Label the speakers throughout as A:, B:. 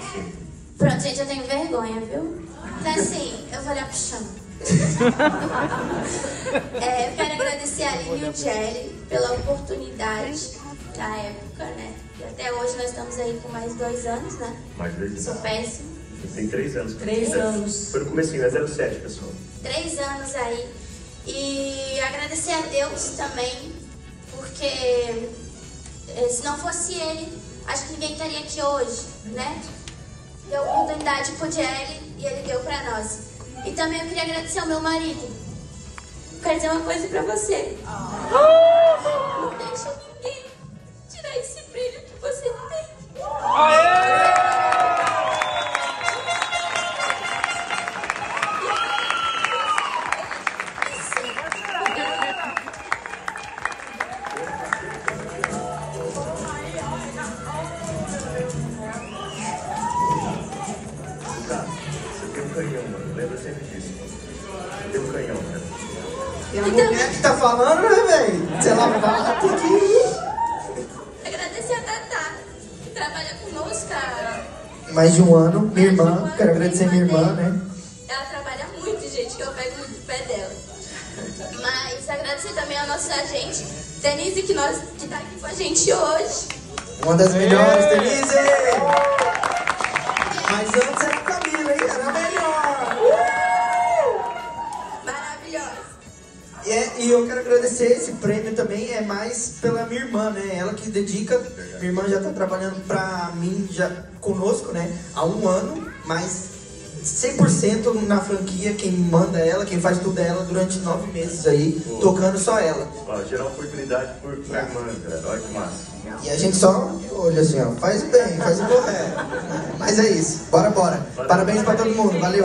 A: Pronto, gente, eu tenho vergonha, viu? Então assim, eu vou olhar pro chão. Eu quero agradecer a Aline e o Jerry pela oportunidade da época, né? E até hoje nós estamos aí com mais 2 anos, né?
B: Mais 2 anos.
A: Sou péssimo.
B: Tem 3 anos.
C: 3 anos.
B: Foi no comecinho, é 07, pessoal.
A: 3 anos aí. E agradecer a Deus também, porque se não fosse Ele, acho que ninguém estaria aqui hoje, né? Deu oportunidade pro Jerry e Ele deu pra nós. E também eu queria agradecer ao meu marido. Quero dizer uma coisa pra você. Não deixa ninguém tirar esse brilho que você tem.
B: Canhão, mano. Lembra sempre disso. Tem um canhão, né?
C: E a mulher que tá falando, né, velho? Sei lá, tem que ir.
A: Agradecer a Tatá, que trabalha conosco há
C: Mais de um ano, minha irmã. Quero agradecer minha irmã, né?
A: Ela trabalha muito, gente, que eu pego muito do pé dela. Mas agradecer também ao nosso agente, Denise, que tá aqui com a gente hoje.
C: Uma das melhores, Denise! Mas antes era a Camila, hein? Era a melhor!
A: Maravilhosa.
C: E eu quero agradecer esse prêmio também, é mais pela minha irmã, né? Ela que dedica. Minha irmã já tá trabalhando pra mim, já conosco, né? Há 1 ano, mas 100% na franquia, quem manda ela, quem faz tudo é ela durante 9 meses aí, tocando só ela.
B: Ó, gerar oportunidade por irmã, cara. Olha que massa.
C: E a gente só olha assim, ó, faz bem, faz o correto. Mas é isso, bora. Parabéns pra todo mundo, valeu.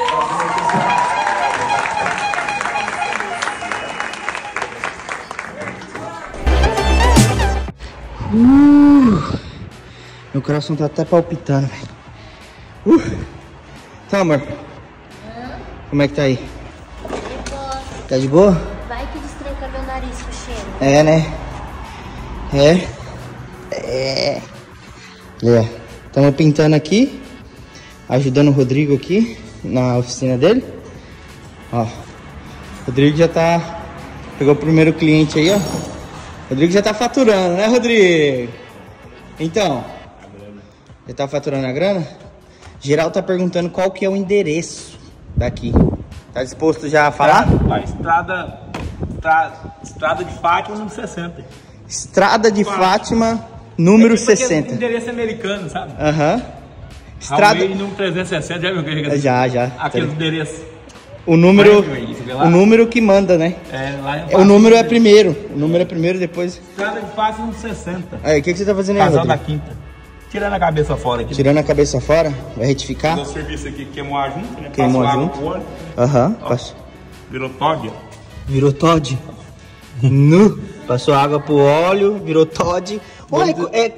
C: Meu coração tá até palpitando, velho. Tá, amor? Como é que tá aí?
A: De boa.
C: Tá de boa?
A: Vai que destranca meu nariz com o cheiro.
C: É, né? Estamos pintando aqui, ajudando o Rodrigo aqui na oficina dele. Ó, o Rodrigo já tá... Pegou o primeiro cliente aí, ó. O Rodrigo já tá faturando, né, Rodrigo? Então, já tá faturando a grana? Geral tá perguntando qual que é o endereço daqui. Tá disposto já a falar?
D: Estrada de Fátima, número 60.
C: Estrada de Fátima, número 60.
D: Endereço americano, sabe?
C: Aham. Estrada...
D: número 360, já viu que
C: Já.
D: Aquele endereço.
C: O número que manda, né?
D: Lá
C: O número é primeiro. O número é primeiro, depois...
D: Estrada de Fátima, número 60.
C: Aí, o que você tá fazendo aí,
D: Casal da
C: Rodrigo?
D: Quinta. Tirando a cabeça fora aqui.
C: Tirando a cabeça fora? Vai retificar?
D: O serviço aqui queimou a junta, né?
C: Queimou
D: Passou
C: a
D: água
C: junta?
D: pro óleo.
C: Aham.
D: Virou Todd, ó.
C: Virou Todd? Nu. Passou água pro óleo, virou Todd. Ué,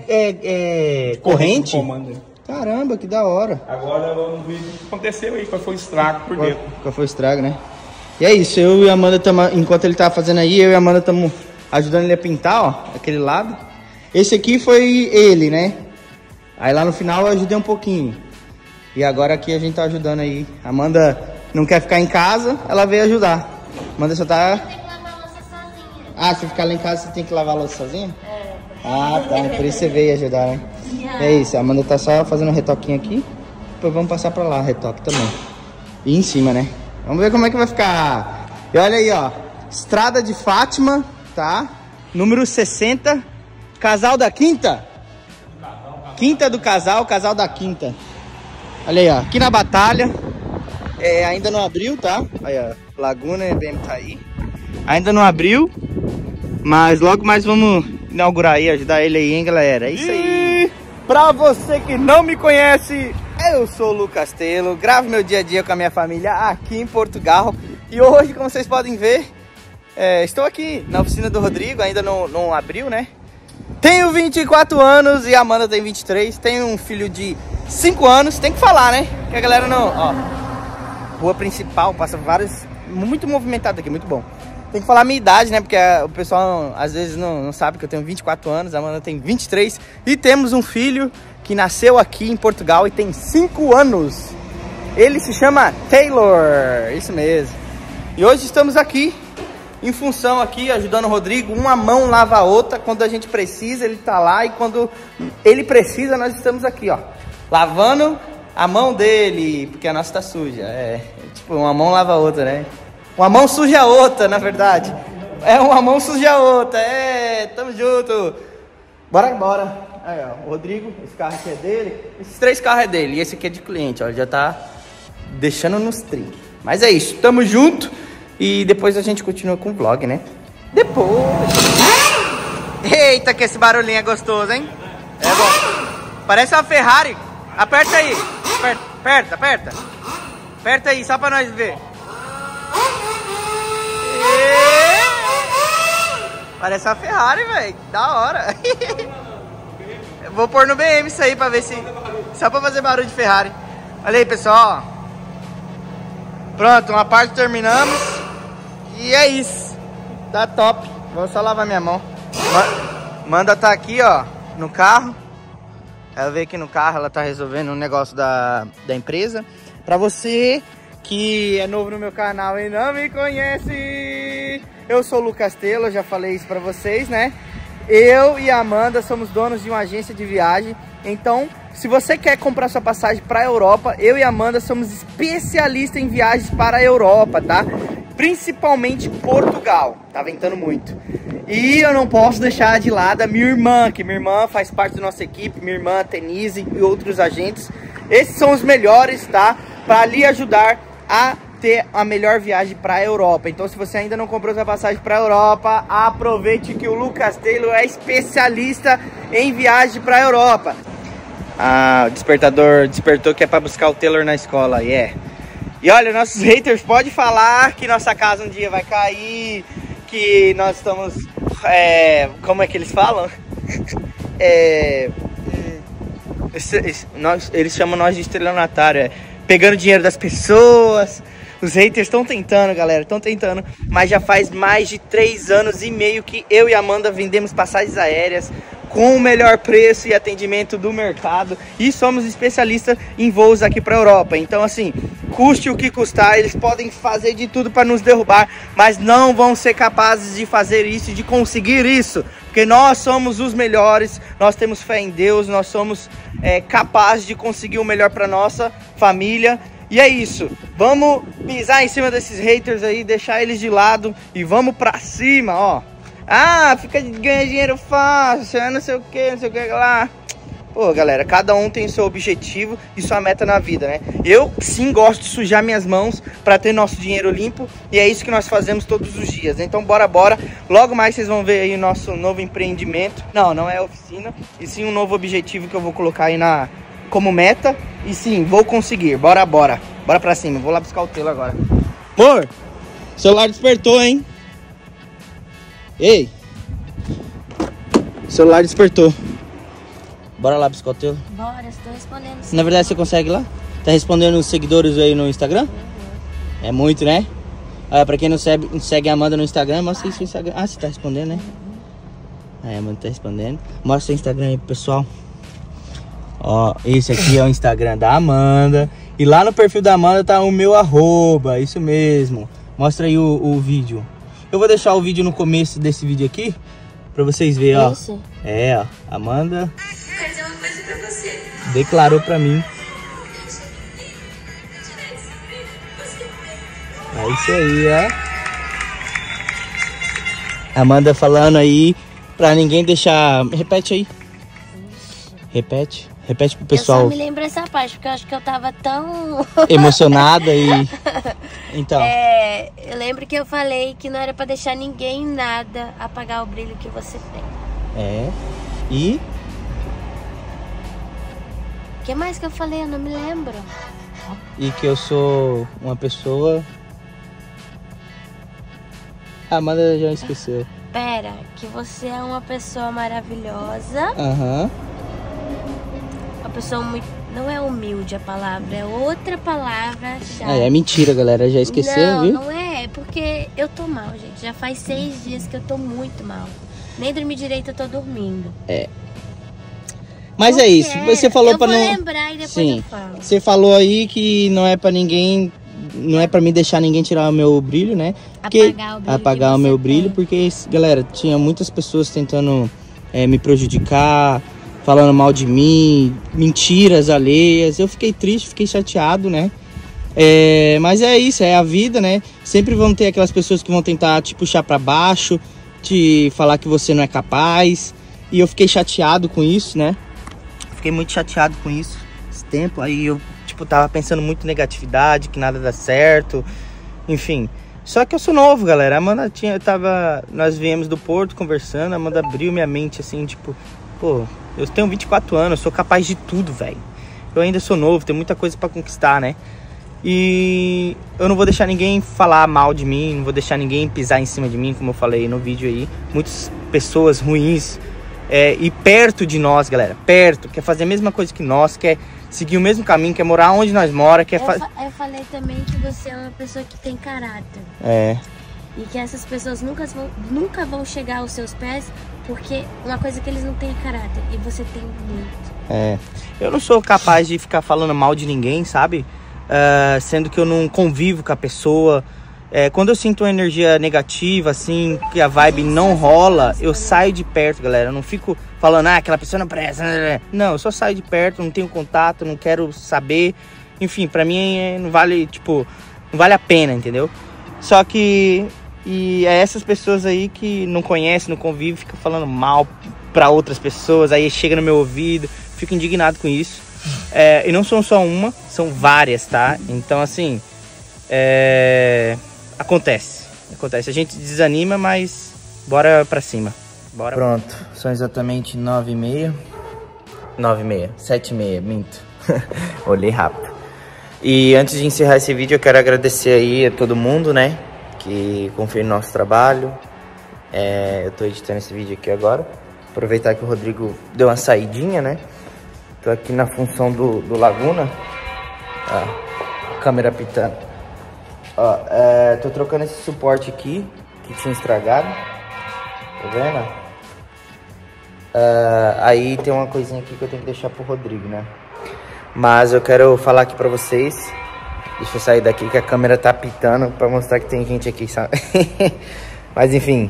C: é corrente?
D: Comando.
C: Caramba, que da hora.
D: Agora vamos ver o que aconteceu aí, qual foi o estrago por dentro.
C: Qual foi o estrago, né? E é isso, eu e a Amanda enquanto ele tava fazendo aí, eu e a Amanda estamos ajudando ele a pintar, ó, aquele lado. Esse aqui foi ele, né? Aí lá no final eu ajudei um pouquinho. E agora aqui a gente tá ajudando aí. A Amanda não quer ficar em casa, ela veio ajudar. A Amanda só tá...
A: Tem que lavar a louça sozinha.
C: Ah, se ficar lá em casa você tem que lavar a louça sozinha? Ah, tá, por isso você veio ajudar, né? É isso, a Amanda tá só fazendo um retoquinho aqui. Depois vamos passar pra lá, retoque também. E em cima, né? Vamos ver como é que vai ficar. E olha aí, ó. Estrada de Fátima, tá? Número 60. Casal da Quinta. Quinta do casal da Quinta. Olha aí, ó. Aqui na Batalha. Ainda não abriu, tá? Aí, ó. Laguna EBM tá aí. Ainda não abriu. Mas logo mais vamos inaugurar aí, ajudar ele aí, hein, galera? É isso aí. Pra você que não me conhece, eu sou o Lucas Telo, gravo meu dia a dia com a minha família aqui em Portugal. E hoje, como vocês podem ver, estou aqui na oficina do Rodrigo, ainda não abriu, né? Tenho 24 anos e a Amanda tem 23. Tenho um filho de 5 anos, tem que falar, né? Que a galera não... Ó, rua principal, passa vários... Muito movimentado aqui, muito bom. Tem que falar a minha idade, né? Porque o pessoal às vezes não sabe que eu tenho 24 anos, a Amanda tem 23. E temos um filho que nasceu aqui em Portugal e tem 5 anos. Ele se chama Taylor, isso mesmo. E hoje estamos aqui, em função aqui, ajudando o Rodrigo. Uma mão lava a outra, quando a gente precisa ele tá lá, e quando ele precisa nós estamos aqui, ó, lavando a mão dele, porque a nossa tá suja. Tipo, uma mão lava a outra, né? Uma mão suja a outra, na verdade. Uma mão suja a outra, tamo junto. Bora. Aí, ó, o Rodrigo, esse carro aqui é dele. Esses 3 carros é dele, e esse aqui é de cliente, ó, ele já tá deixando nos trinques. Mas é isso, tamo junto. E depois a gente continua com o vlog, né? Depois. Eita, que esse barulhinho é gostoso, hein? É bom. Parece uma Ferrari. Aperta aí. Aperta. Aperta aí, só pra nós ver. Parece uma Ferrari, velho. Da hora. Eu vou pôr no BM isso aí pra ver se... Só pra fazer barulho de Ferrari. Olha aí, pessoal. Pronto, uma parte terminamos. E é isso. Tá top. Vou só lavar minha mão. Manda tá aqui, ó, no carro. Ela veio aqui no carro, ela tá resolvendo um negócio da empresa. Pra você que é novo no meu canal e não me conhece, eu sou o Lucas Taylor, já falei isso pra vocês, né? Eu e a Amanda somos donos de uma agência de viagem. Então, se você quer comprar sua passagem para a Europa, eu e a Amanda somos especialistas em viagens para a Europa, tá? Principalmente Portugal, tá ventando muito. E eu não posso deixar de lado a minha irmã, que minha irmã faz parte da nossa equipe, minha irmã Tenise e outros agentes. Esses são os melhores, tá? Para lhe ajudar a ter a melhor viagem para a Europa. Então, se você ainda não comprou sua passagem para a Europa, aproveite que o Lucas Taylor é especialista em viagem para a Europa. Ah, o despertador despertou que é para buscar o Taylor na escola, E olha, nossos haters podem falar que nossa casa um dia vai cair, que nós estamos, como é que eles falam? Eles chamam nós de estelionatário, pegando dinheiro das pessoas. Os haters estão tentando, galera, estão tentando. Mas já faz mais de 3 anos e meio que eu e a Amanda vendemos passagens aéreas com o melhor preço e atendimento do mercado. E somos especialistas em voos aqui para a Europa. Então, assim, custe o que custar, eles podem fazer de tudo para nos derrubar, mas não vão ser capazes de fazer isso, de conseguir isso. Porque nós somos os melhores, nós temos fé em Deus, nós somos capazes de conseguir o melhor para nossa família. E é isso, vamos pisar em cima desses haters aí, deixar eles de lado e vamos pra cima, ó. Ah, fica ganhando dinheiro fácil, não sei o que lá. Pô, galera, cada um tem seu objetivo e sua meta na vida, né? Eu, sim, gosto de sujar minhas mãos pra ter nosso dinheiro limpo. E é isso que nós fazemos todos os dias. Então, bora. Logo mais vocês vão ver aí o nosso novo empreendimento. Não é oficina, e sim um novo objetivo que eu vou colocar aí como meta. E sim, vou conseguir. Bora pra cima. Vou lá buscar o Taylor agora. Amor, o celular despertou, hein? Ei, o celular despertou. Bora lá buscar o Taylor.
A: Bora, estou respondendo.
C: Na verdade, você consegue lá? Tá respondendo os seguidores aí no Instagram? É muito, né? Pra quem não segue a Amanda no Instagram, mostra aí seu Instagram. Ah, você tá respondendo, né? A Amanda tá respondendo. Mostra o Instagram aí pro pessoal. Ó, esse aqui é o Instagram da Amanda. E lá no perfil da Amanda tá o meu @, isso mesmo. Mostra aí o vídeo. Eu vou deixar o vídeo no começo desse vídeo aqui, pra vocês verem, ó.
A: Isso.
C: Ó, Amanda
A: Quer dizer uma coisa pra você.
C: declarou pra mim. É isso aí, ó. Amanda falando aí pra ninguém deixar... Repete aí. Repete pro pessoal.
A: Eu só me lembro essa parte, porque eu acho que eu tava tão...
C: emocionada e... Então.
A: Eu lembro que eu falei que não era pra deixar ninguém nada apagar o brilho que você tem.
C: E...
A: O que mais que eu falei? Eu não me lembro.
C: E que eu sou uma pessoa... A Amanda já esqueceu.
A: Pera, que você é uma pessoa maravilhosa.
C: Aham.
A: Uma pessoa muito... Não é humilde a palavra, é outra palavra-chave.
C: É mentira, galera. Já esqueceu, viu?
A: Não é porque eu tô mal, gente. Já faz 6 dias que eu tô muito mal. Nem dormir direito eu tô dormindo.
C: Mas é isso, você falou pra não...
A: Eu vou lembrar e depois
C: Sim,
A: eu falo.
C: você falou aí que não é pra ninguém... Não é pra mim deixar ninguém tirar o meu brilho, né? Porque, apagar o meu brilho, porque, galera, tinha muitas pessoas tentando me prejudicar, falando mal de mim, mentiras alheias. Eu fiquei triste, fiquei chateado, né? Mas é isso, é a vida, né? Sempre vão ter aquelas pessoas que vão tentar te puxar pra baixo, te falar que você não é capaz. E eu fiquei chateado com isso, né? Fiquei muito chateado com isso esse tempo. Aí eu, tipo, tava pensando muito em negatividade, que nada dá certo, enfim. Só que eu sou novo, galera. A Amanda nós viemos do Porto conversando, a Amanda abriu minha mente, assim, tipo, pô, eu tenho 24 anos, eu sou capaz de tudo, velho. Eu ainda sou novo, tenho muita coisa pra conquistar, né? E eu não vou deixar ninguém falar mal de mim, não vou deixar ninguém pisar em cima de mim, como eu falei no vídeo aí. Muitas pessoas ruins e perto de nós, galera, perto, quer fazer a mesma coisa que nós, quer seguir o mesmo caminho, quer morar onde nós moramos, quer fazer...
A: Eu falei também que você é uma pessoa que tem caráter. E que essas pessoas nunca vão chegar aos seus pés, porque uma coisa que eles não têm é caráter, e você tem muito.
C: Eu não sou capaz de ficar falando mal de ninguém, sabe? Sendo que eu não convivo com a pessoa. Quando eu sinto uma energia negativa, assim, que a vibe não rola, eu saio de perto, galera. Eu não fico falando, aquela pessoa não presta. Não, eu só saio de perto, não tenho contato, não quero saber. Enfim, pra mim não vale, tipo, não vale a pena, entendeu? Só que... E é essas pessoas aí que não conhecem, não convivem, ficam falando mal pra outras pessoas, aí chega no meu ouvido, fico indignado com isso. E não são só uma, são várias, tá? Então, assim, acontece. A gente desanima, mas bora pra cima. Bora. Pronto, são exatamente 9h30. 9h30, 7h30, minto. Olhei rápido. E antes de encerrar esse vídeo, eu quero agradecer aí a todo mundo, né? Que confia no nosso trabalho. Eu tô editando esse vídeo aqui agora. Aproveitar que o Rodrigo deu uma saidinha, né? Tô aqui na função do Laguna. Câmera pitando. Tô trocando esse suporte aqui, que tinha estragado. Tá vendo? Aí tem uma coisinha aqui que eu tenho que deixar pro Rodrigo, né? Mas eu quero falar aqui pra vocês. Deixa eu sair daqui que a câmera tá pitando pra mostrar que tem gente aqui, sabe? Mas enfim,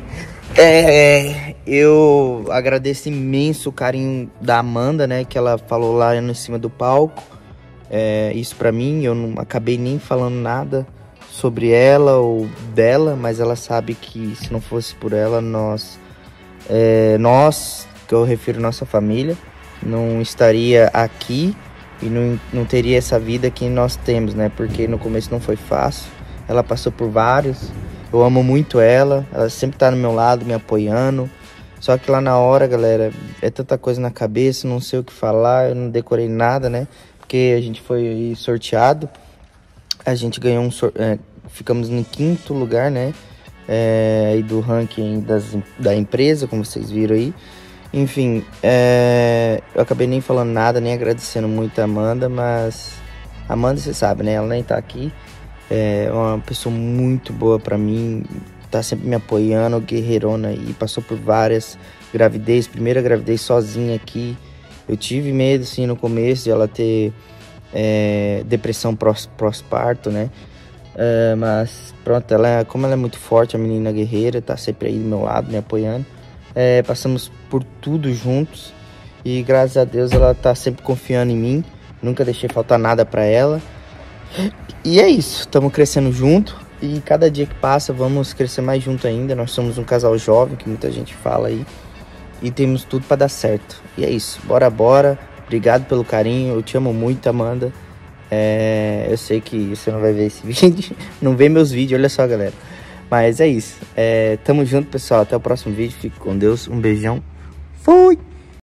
C: eu agradeço imenso o carinho da Amanda, né? Que ela falou lá em cima do palco. Isso pra mim, eu não acabei nem falando nada sobre ela ou dela, mas ela sabe que se não fosse por ela, nós, que eu refiro nossa família, não estaria aqui. E não teria essa vida que nós temos, né? Porque no começo não foi fácil. Ela passou por vários. Eu amo muito ela. Ela sempre tá no meu lado, me apoiando. Só que lá na hora, galera, é tanta coisa na cabeça, não sei o que falar. Eu não decorei nada, né? Porque a gente foi aí sorteado. A gente ganhou ficamos em 5º lugar, né? Aí do ranking da empresa, como vocês viram aí. Enfim, eu acabei nem falando nada, nem agradecendo muito a Amanda, mas... Amanda, você sabe, né? Ela nem tá aqui. É uma pessoa muito boa pra mim. Tá sempre me apoiando, guerreirona aí. Passou por várias gravidez. Primeira gravidez sozinha aqui. Eu tive medo, assim, no começo de ela ter depressão pós-parto, né? Mas, pronto, como ela é muito forte, a menina guerreira, tá sempre aí do meu lado, me apoiando. Passamos por tudo juntos e graças a Deus ela tá sempre confiando em mim, nunca deixei faltar nada pra ela. E é isso, estamos crescendo junto e cada dia que passa vamos crescer mais junto ainda. Nós somos um casal jovem, que muita gente fala aí, e temos tudo pra dar certo. E é isso, bora, obrigado pelo carinho, eu te amo muito, Amanda. Eu sei que você não vai ver esse vídeo, não vê meus vídeos, olha só, galera. Mas é isso. Tamo junto, pessoal. Até o próximo vídeo. Fique com Deus. Um beijão. Fui!